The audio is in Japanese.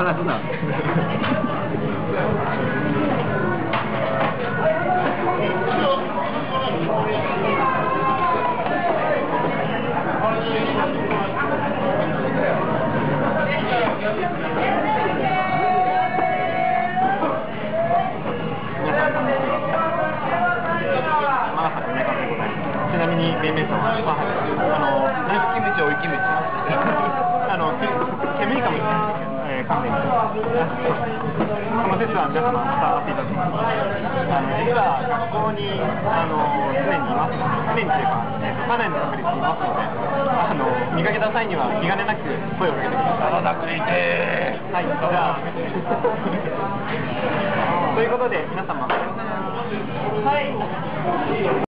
話なんで。 ちなみにめいめいさんはナイスキムチ追いキムチ煙かもしれないですけど、勘弁してこの説は皆様伝わっていただきます。実は学校に常にいますので、常にというか、かなりの確率いますので、見かけた際には気兼ねなく声をかけてください。 体食いてー。 はい、じゃあということで皆様、はい。